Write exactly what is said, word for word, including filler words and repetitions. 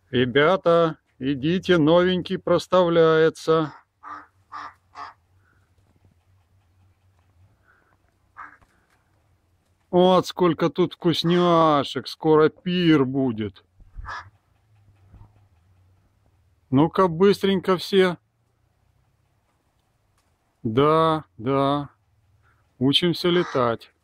Ребята, идите, новенький проставляется. Вот сколько тут вкусняшек, скоро пир будет. Ну-ка, быстренько все. Да, да, учимся летать.